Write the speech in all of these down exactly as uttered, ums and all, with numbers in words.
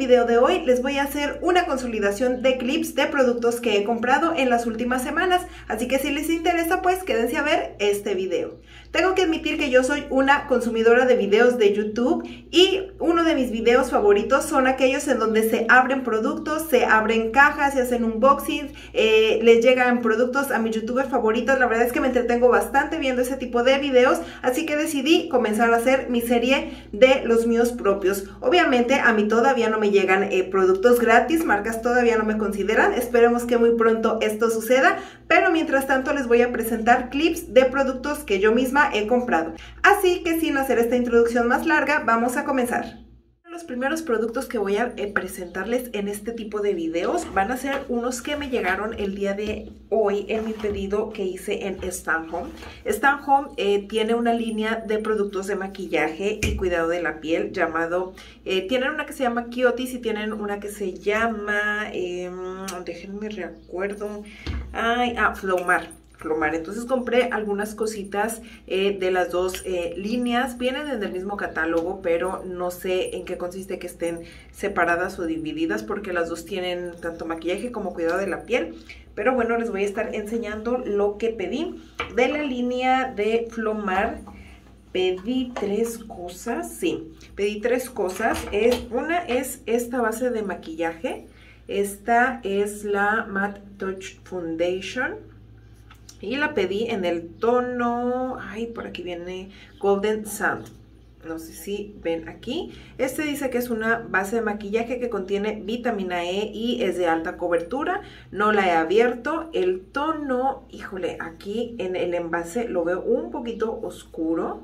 video de hoy les voy a hacer una consolidación de clips de productos que he comprado en las últimas semanas, así que si les interesa pues quédense a ver este video. Tengo que admitir que yo soy una consumidora de videos de YouTube y uno de mis videos favoritos son aquellos en donde se abren productos, se abren cajas, se hacen unboxing, eh, les llegan productos a mis youtubers favoritos. La verdad es que me entretengo bastante viendo ese tipo de videos, así que decidí comenzar a hacer mi serie de los míos propios. Obviamente a mí todavía no me llegan eh, productos gratis, marcas todavía no me consideran, esperemos que muy pronto esto suceda, pero mientras tanto les voy a presentar clips de productos que yo misma he comprado. Así que sin hacer esta introducción más larga, vamos a comenzar. Los primeros productos que voy a eh, presentarles en este tipo de videos van a ser unos que me llegaron el día de hoy en mi pedido que hice en Stan Home. Stan Home eh, tiene una línea de productos de maquillaje y cuidado de la piel llamado, eh, tienen una que se llama Kiotis y tienen una que se llama, eh, déjenme recuerdo, ay, ah, Flomar. Flomar. Entonces compré algunas cositas eh, de las dos eh, líneas, vienen en el mismo catálogo, pero no sé en qué consiste que estén separadas o divididas porque las dos tienen tanto maquillaje como cuidado de la piel. Pero bueno, les voy a estar enseñando lo que pedí de la línea de Flomar. Pedí tres cosas, sí, pedí tres cosas. Es, una es esta base de maquillaje, esta es la Matte Touch Foundation. Y la pedí en el tono, ay, por aquí viene Golden Sand. No sé si ven aquí. Este dice que es una base de maquillaje que contiene vitamina E y es de alta cobertura. No la he abierto. El tono, híjole, aquí en el envase lo veo un poquito oscuro.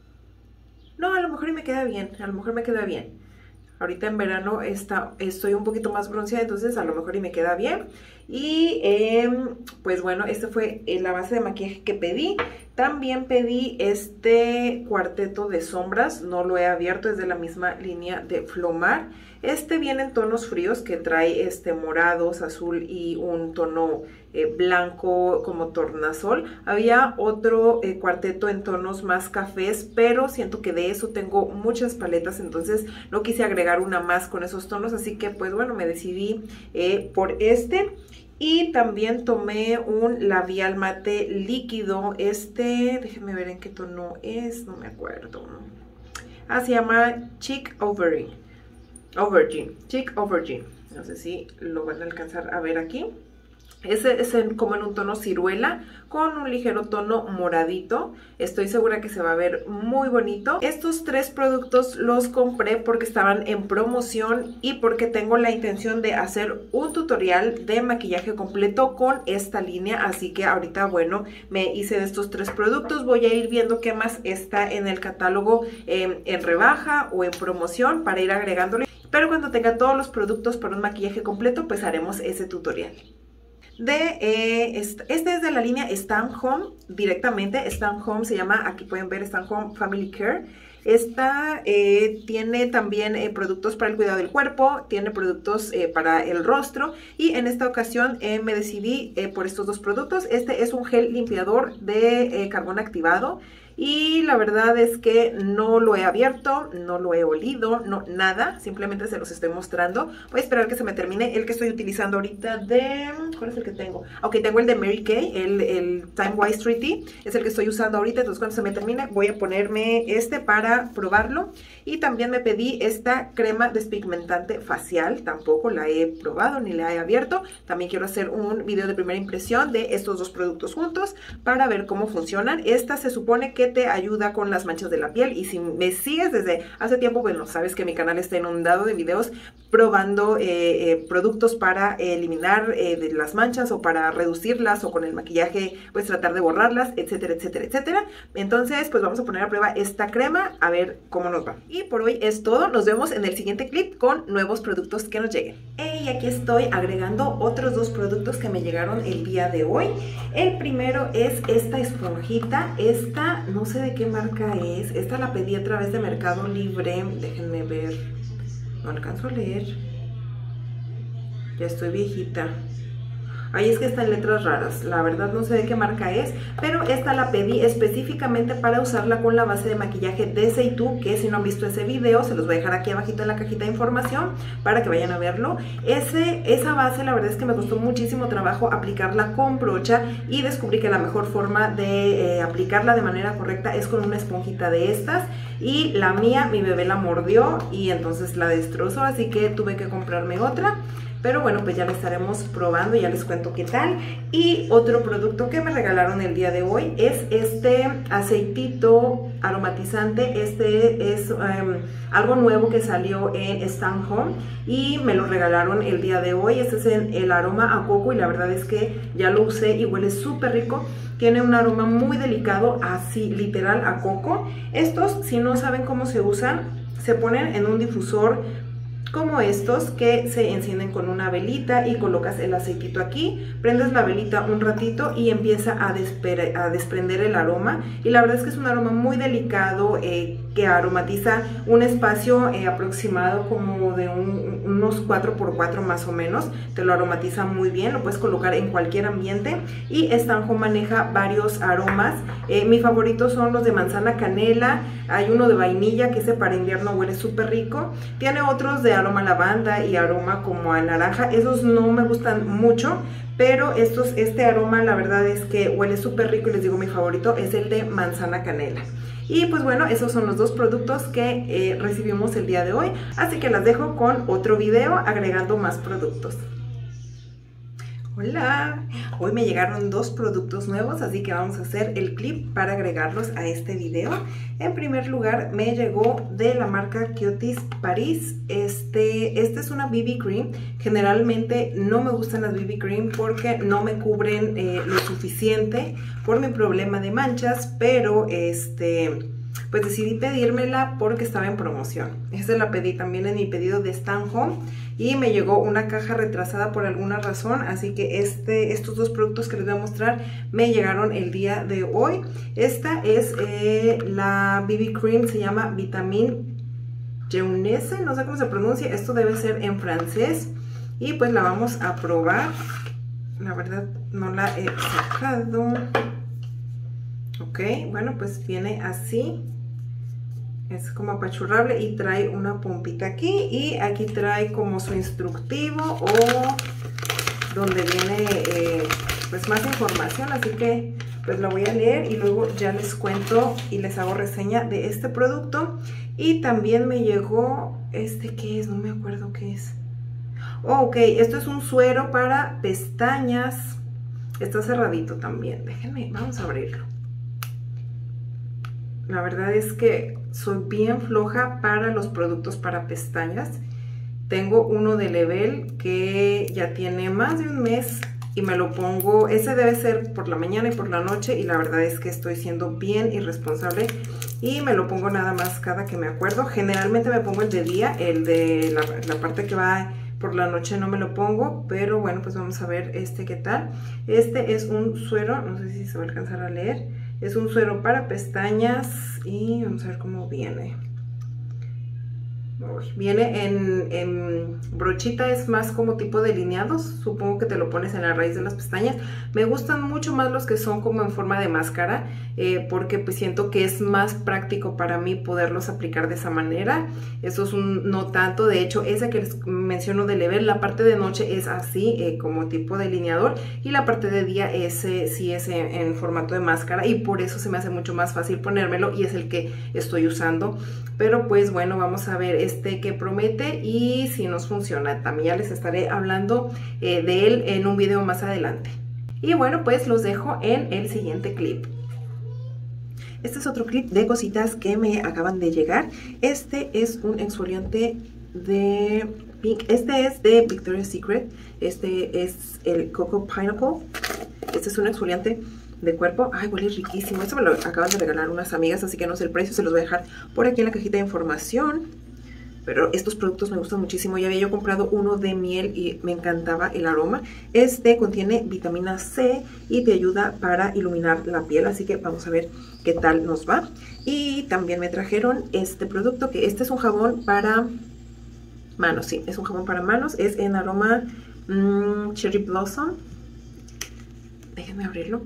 No, a lo mejor me queda bien, a lo mejor me queda bien. Ahorita en verano está, estoy un poquito más bronceada, entonces a lo mejor y me queda bien. Y eh, pues bueno, esta fue la base de maquillaje que pedí. También pedí este cuarteto de sombras, no lo he abierto, es de la misma línea de Flomar. Este viene en tonos fríos que trae este morados, azul y un tono eh, blanco como tornasol. Había otro eh, cuarteto en tonos más cafés, pero siento que de eso tengo muchas paletas, entonces no quise agregar una más con esos tonos, así que pues bueno, me decidí eh, por este. Y también tomé un labial mate líquido, este, déjenme ver en qué tono es, no me acuerdo. Ah, se llama Cheek Auvergne, Auvergne, Cheek Auvergne, no sé si lo van a alcanzar a ver aquí. Ese es en, como en un tono ciruela con un ligero tono moradito. Estoy segura que se va a ver muy bonito. Estos tres productos los compré porque estaban en promoción y porque tengo la intención de hacer un tutorial de maquillaje completo con esta línea. Así que ahorita, bueno, me hice de estos tres productos. Voy a ir viendo qué más está en el catálogo eh, en rebaja o en promoción para ir agregándole. Pero cuando tenga todos los productos para un maquillaje completo, pues haremos ese tutorial. De, eh, este, este es de la línea Stan Home directamente. Stan Home se llama, aquí pueden ver, Stan Home Family Care. Esta eh, tiene también eh, productos para el cuidado del cuerpo, tiene productos eh, para el rostro y en esta ocasión eh, me decidí eh, por estos dos productos. Este es un gel limpiador de eh, carbón activado. Y la verdad es que no lo he abierto, no lo he olido, no, nada, simplemente se los estoy mostrando. Voy a esperar que se me termine el que estoy utilizando ahorita de... ¿Cuál es el que tengo? Ok, tengo el de Mary Kay, el, el Time Wise tres D, es el que estoy usando ahorita, entonces cuando se me termine voy a ponerme este para probarlo. Y también me pedí esta crema despigmentante facial, tampoco la he probado ni la he abierto. También quiero hacer un video de primera impresión de estos dos productos juntos para ver cómo funcionan. Esta se supone que te ayuda con las manchas de la piel y si me sigues desde hace tiempo, bueno, sabes que mi canal está inundado de videos probando eh, eh, productos para eh, eliminar eh, de las manchas o para reducirlas o con el maquillaje pues tratar de borrarlas, etcétera, etcétera, etcétera. Entonces pues vamos a poner a prueba esta crema a ver cómo nos va. Y por hoy es todo, nos vemos en el siguiente clip con nuevos productos que nos lleguen. Y aquí estoy agregando otros dos productos que me llegaron el día de hoy. El primero es esta esponjita, esta no sé de qué marca es, esta la pedí a través de Mercado Libre, déjenme ver, no alcanzo a leer, ya estoy viejita. Ahí es que está en letras raras, la verdad no sé de qué marca es, pero esta la pedí específicamente para usarla con la base de maquillaje de Seitu, que si no han visto ese video, se los voy a dejar aquí abajito en la cajita de información para que vayan a verlo. Ese, esa base la verdad es que me costó muchísimo trabajo aplicarla con brocha y descubrí que la mejor forma de eh, aplicarla de manera correcta es con una esponjita de estas, y la mía, mi bebé la mordió y entonces la destrozó, así que tuve que comprarme otra. Pero bueno, pues ya la estaremos probando y ya les cuento qué tal. Y otro producto que me regalaron el día de hoy es este aceitito aromatizante. Este es um, algo nuevo que salió en Stan Home y me lo regalaron el día de hoy. Este es el, el aroma a coco y la verdad es que ya lo usé y huele súper rico. Tiene un aroma muy delicado, así literal a coco. Estos, si no saben cómo se usan, se ponen en un difusor como estos que se encienden con una velita y colocas el aceitito aquí, prendes la velita un ratito y empieza a, a desprender el aroma, y la verdad es que es un aroma muy delicado eh, que aromatiza un espacio eh, aproximado como de un, unos cuatro por cuatro más o menos. Te lo aromatiza muy bien, lo puedes colocar en cualquier ambiente y Stan Home maneja varios aromas. Eh, mis favoritos son los de manzana canela, hay uno de vainilla que ese para invierno huele súper rico, tiene otros de aroma lavanda y aroma como a naranja, esos no me gustan mucho, pero estos, este aroma la verdad es que huele súper rico y les digo mi favorito es el de manzana canela. Y pues bueno, esos son los dos productos que eh, recibimos el día de hoy, así que las dejo con otro video agregando más productos. Hola, hoy me llegaron dos productos nuevos, así que vamos a hacer el clip para agregarlos a este video. En primer lugar me llegó de la marca Kiehl's Paris. Este, este es una B B Cream. Generalmente no me gustan las B B Cream porque no me cubren eh, lo suficiente por mi problema de manchas, pero este... pues decidí pedírmela porque estaba en promoción. Esta la pedí también en mi pedido de Stan Home y me llegó una caja retrasada por alguna razón, así que este, estos dos productos que les voy a mostrar me llegaron el día de hoy. Esta es eh, la B B Cream, se llama Vitamine Jeunesse, no sé cómo se pronuncia, esto debe ser en francés y pues la vamos a probar. La verdad no la he sacado. Ok, bueno, pues viene así. Es como apachurrable y trae una pompita aquí y aquí trae como su instructivo o donde viene eh, pues más información, así que pues la voy a leer y luego ya les cuento y les hago reseña de este producto. Y también me llegó este, ¿qué es? No me acuerdo qué es. Oh, ok, esto es un suero para pestañas, está cerradito también, déjenme, vamos a abrirlo. La verdad es que soy bien floja para los productos para pestañas. Tengo uno de Level que ya tiene más de un mes y me lo pongo, ese debe ser por la mañana y por la noche y la verdad es que estoy siendo bien irresponsable y me lo pongo nada más cada que me acuerdo. Generalmente me pongo el de día, el de la, la parte que va por la noche no me lo pongo, pero bueno, pues vamos a ver este qué tal. Este es un suero, no sé si se va a alcanzar a leer. Es un suero para pestañas y vamos a ver cómo viene. Viene en, en brochita, es más como tipo delineados. Supongo que te lo pones en la raíz de las pestañas. Me gustan mucho más los que son como en forma de máscara, eh, porque pues siento que es más práctico para mí poderlos aplicar de esa manera. Eso es un no tanto. De hecho, ese que les menciono de Level, la parte de noche es así, eh, como tipo delineador, y la parte de día ese sí es en, en formato de máscara, y por eso se me hace mucho más fácil ponérmelo y es el que estoy usando. Pero pues bueno, vamos a ver este que promete y si nos funciona. También ya les estaré hablando eh, de él en un video más adelante. Y bueno, pues los dejo en el siguiente clip. Este es otro clip de cositas que me acaban de llegar. Este es un exfoliante de Pink. Este es de Victoria's Secret. Este es el Coco Pineapple. Este es un exfoliante de cuerpo. Ay, huele riquísimo. Esto me lo acaban de regalar unas amigas, así que no sé el precio, se los voy a dejar por aquí en la cajita de información. Pero estos productos me gustan muchísimo. Ya había yo comprado uno de miel y me encantaba el aroma. Este contiene vitamina C y te ayuda para iluminar la piel, así que vamos a ver qué tal nos va. Y también me trajeron este producto, que este es un jabón para manos. Sí, es un jabón para manos, es en aroma mmm, Cherry Blossom. Déjenme abrirlo.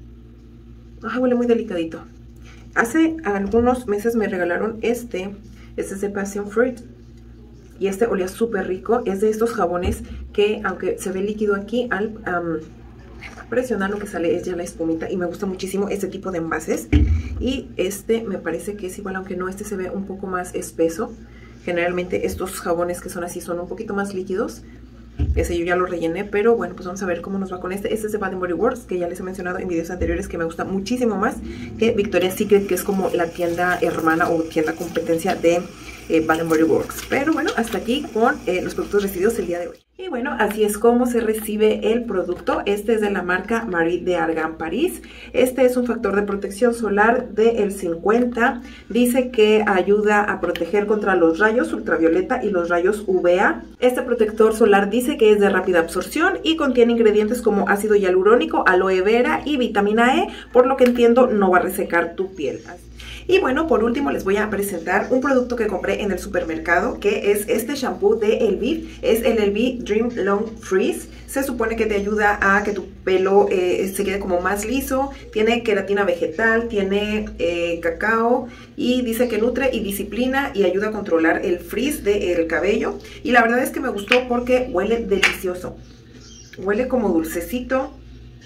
Ay, huele muy delicadito. Hace algunos meses me regalaron este. Este es de Passion Fruit. Y este olía súper rico. Es de estos jabones que, aunque se ve líquido aquí, al um, presionar lo que sale es ya la espumita. Y me gusta muchísimo este tipo de envases. Y este me parece que es igual, aunque no, este se ve un poco más espeso. Generalmente estos jabones que son así son un poquito más líquidos. Ese yo ya lo rellené, pero bueno, pues vamos a ver cómo nos va con este. Este es de Bath and Body Works, que ya les he mencionado en videos anteriores que me gusta muchísimo más que Victoria's Secret, que es como la tienda hermana o tienda competencia de eh, Bath and Body Works. Pero bueno, hasta aquí con eh, los productos recibidos el día de hoy. Y bueno, así es como se recibe el producto. Este es de la marca Marie d'Argan Paris. Este es un factor de protección solar del cincuenta. Dice que ayuda a proteger contra los rayos ultravioleta y los rayos U V A. Este protector solar dice que es de rápida absorción y contiene ingredientes como ácido hialurónico, aloe vera y vitamina E. Por lo que entiendo, no va a resecar tu piel. Y bueno, por último les voy a presentar un producto que compré en el supermercado, que es este shampoo de Elvive. Es el Elvive Dream Long Freeze. Se supone que te ayuda a que tu pelo eh, se quede como más liso. Tiene queratina vegetal, tiene eh, cacao y dice que nutre y disciplina y ayuda a controlar el frizz del cabello. Y la verdad es que me gustó porque huele delicioso. Huele como dulcecito.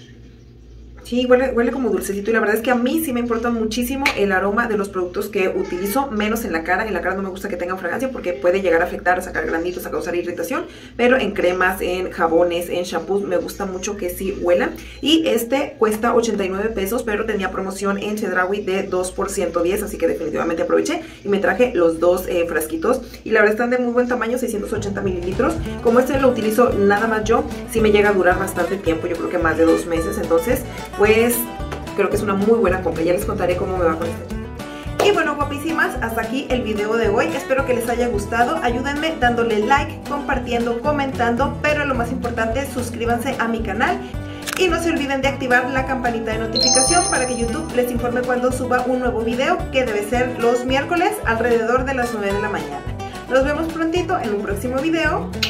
Sí, huele, huele como dulcecito y la verdad es que a mí sí me importa muchísimo el aroma de los productos que utilizo, menos en la cara. En la cara no me gusta que tengan fragancia porque puede llegar a afectar, a sacar granitos, a causar irritación, pero en cremas, en jabones, en shampoos me gusta mucho que sí huelan. Y este cuesta ochenta y nueve pesos, pero tenía promoción en Chedraui de dos por ciento diez, así que definitivamente aproveché y me traje los dos eh, frasquitos. Y la verdad están de muy buen tamaño, seiscientos ochenta mililitros. Como este lo utilizo nada más yo, sí me llega a durar bastante tiempo, yo creo que más de dos meses, entonces pues creo que es una muy buena compra. Ya les contaré cómo me va con este. Y bueno, guapísimas, hasta aquí el video de hoy. Espero que les haya gustado. Ayúdenme dándole like, compartiendo, comentando, pero lo más importante, suscríbanse a mi canal. Y no se olviden de activar la campanita de notificación para que YouTube les informe cuando suba un nuevo video, que debe ser los miércoles alrededor de las nueve de la mañana. Nos vemos prontito en un próximo video.